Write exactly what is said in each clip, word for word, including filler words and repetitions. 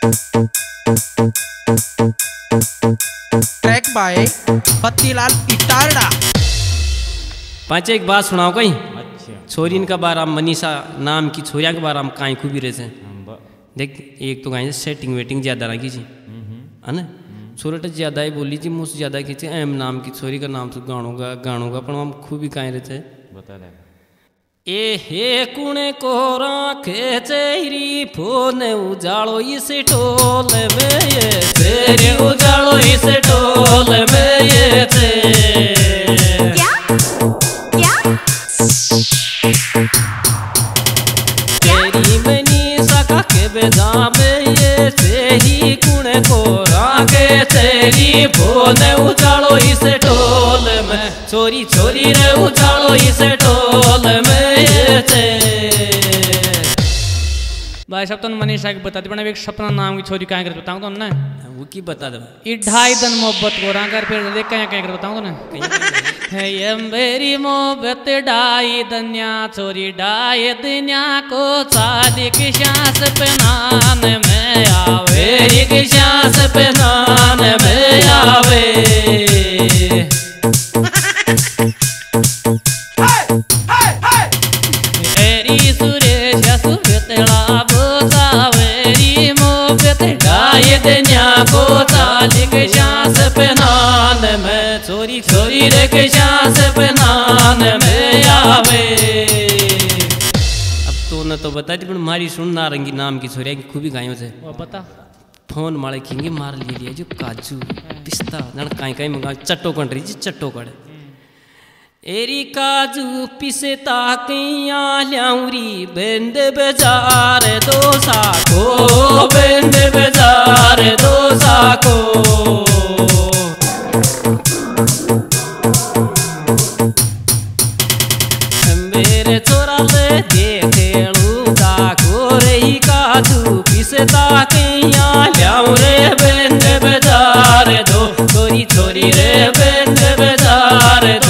Track bye पत्तीलाल इटारडा। पांच एक बात सुनाओ कहीं। अच्छा। छोरीन का बार मनीषा नाम की छोरिया के बार हम काई खूबी रहे थे। देख एक तो कहीं सेटिंग वेटिंग ज्यादा ना कीजिए है ना। छोरट ज्यादा ही बोली जी मुझसे ज्यादा खींचे एम नाम की छोरी का नाम तो गाणों का गाणों का पर हम खूबी काई रहे थे। बता दे ए हे कुणे को राखे चेरी फोन उजालो इस टोल में ये तेरी उजालो इस टोल में ये थे। क्या क्या तेरी मनीषा का के बेजामे ये तेरी कुणे को राखे तेरी फोन उजालो इस टोल में चोरी चोरी रे उजालो इस टोल में भाई साहब तो मनीषा की बता दी एक सपना नाम की छोरी कहाँ कर बताऊँ तो ना वो की बता दो ये ढाई दिन मोहब्बत को रहा कर फिर देख कहीं कहीं कर बताऊँ तो ना ये मेरी मोहब्बत ढाई दनिया छोरी ढाई दुनिया को शादी की सांस पे नान में आवे की सांस पे नान में आवे। को ताली के सांस पे नान में छोरी छोरी रे के सांस पे नान में आवे। अब तो न तो बता दी पर मारी सुन नारंगी नाम की छोरिया की खूबी गायों से वो बता फोन मारे खिंगे मार ले लिया जो काजू पिस्ता जन काई काई मंगा चट्टो कंट्री जी चट्टो कड़ एरी काजू पिसे ताकिया ल्याउरी बेंद बाजार दो साको बेंद बाजार दो साको। मेरे छोरा ले देखेलूगा गोरे काजू पिसे ताकिया ल्याउरे बेंद बाजार दो छोरी छोरी रे बेंद बाजार दो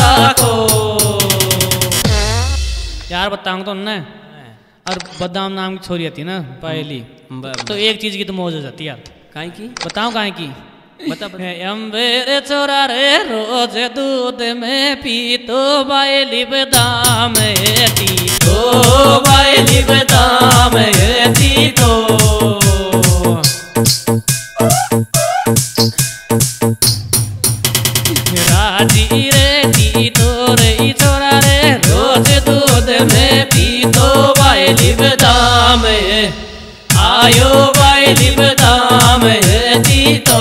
यार बताऊँ तो ना। और बदाम नाम की छोरी आती ना पहली तो एक चीज की तो मौज हो जाती है यार। काहे की बताऊँ काहे की बता बता। मेरे छोरा रे रोज दूध में पी तो बायली बदाम ती तो बायली बदाम ती तो राजी रे ती तो रे छोरा रे रोज दूध में पी तो बायली बदाम आयो बायली बदाम दी तो।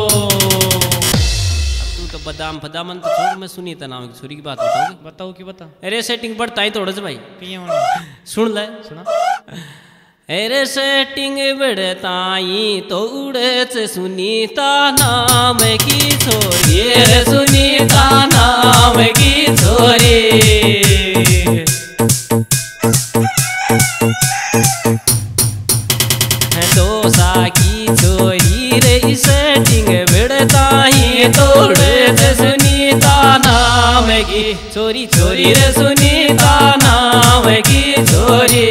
तू तो बदाम बदाम तो छोड़ मैं सुनी था नाम की छोरी की बात बताओ बताओ की बता। अरे सेटिंग बढ़ता ही थोड़ा सा भाई सुन ले सुना। अरे सेटिंग बढ़ताई तो उड़े से सुनीता नाम की छोरी रे सुनीता नाम की छोरी। दोसा की छोरी रे सेटिंग बढ़ताई तो उड़े से सुनीता नाम की छोरी छोरी रे सुनीता नाम की छोरी।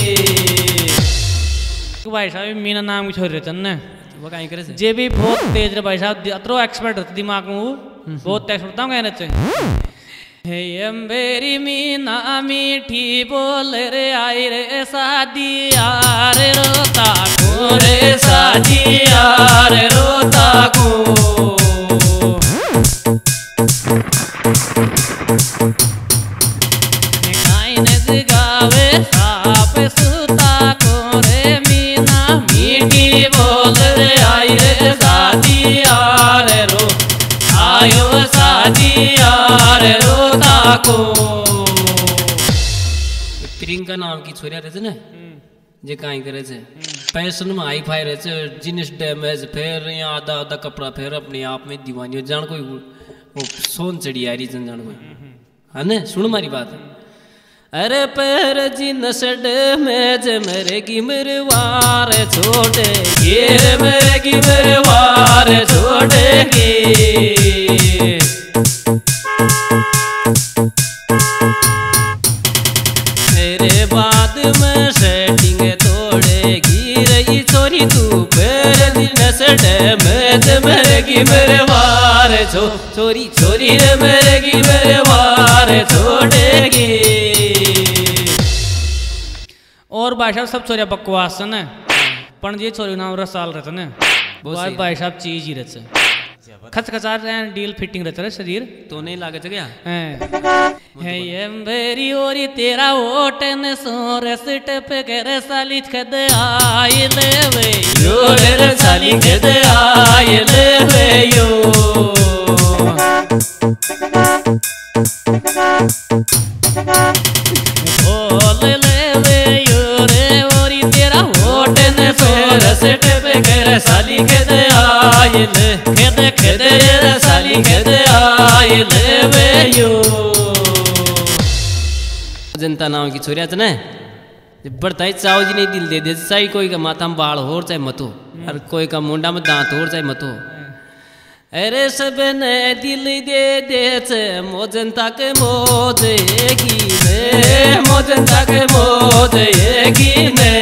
भाई साहब मीना नाम की छोरी रहते ना वो कहीं करे से जे भी बहुत तेज रे भाई साहब अतरो एक्सपर्ट रहते दिमाग में बहुत एक्सपर्ट बताऊं कहने से। हे मेरी मीना मीठी बोल रे आई रे शादी यार रोता को रे शादी यार रोता को। काइन जगावे साप सुता को रे मीठी बोल रे आई रे शादी यार रो आयो शादी यार रोता को। प्रियंका नाम की छोरिया रहते ना जे काई करे छे फैशन में हाई फाई रहे छे जीन्स डैमेज फिर यहाँ आधा आधा कपड़ा फिर अपने आप में दीवानी जान कोई वो सोन चढ़ी आ रही जन जान कोई है ना। सुन मारी बात अरे पैर जीनस डैमेज मेरे की मेरे वार छोड़ेगी मेरे की मेरे वार छोड़ेगी। मेरे बाद में सेटिंग तोड़ेगी रही छोरी छोरी तू फिर दिन से डैमेज मेरेगी मेरे वार छो छोरी छोरी रे मेरेगी मेरे वार छोड़ेगी। और भाई साहब सब छोरिया बकवास है न पण ये छोरी नाम रसाल रहते न भाई भाई साहब चीज ही रहते खच खचा रहे डील फिटिंग रहते रहे शरीर तो नहीं लागे क्या है ये मेरी ओरी तेरा ओटन सोर स्टेप करे साली खद आए ले वे यो रे साली खद आए ले वे यो बोल ले वे यो रे ओरी तेरा ओटन सोर स्टेप करे साली खद आए ले खद खद रे साली खद आए ले वे यो। जनता नाम की छोरिया च न बढ़ता ही चाव जी नहीं दिल दे दे चाहे कोई का माथा में बाल हो चाहे मत हो और कोई का मुंडा में दांत हो चाहे मत हो अरे सब ने दिल दे दे चे मो जनता के मोदेगी ने मो जनता के मोदेगी ने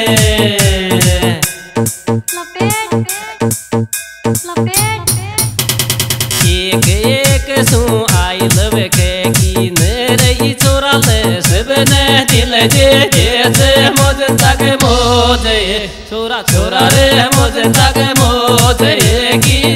एक एक सू आई लव के की मेरे छोरा ले सब ने दिल दे दे से मोजता के मोजे छोरा छोरा रे मोजता के मोजे की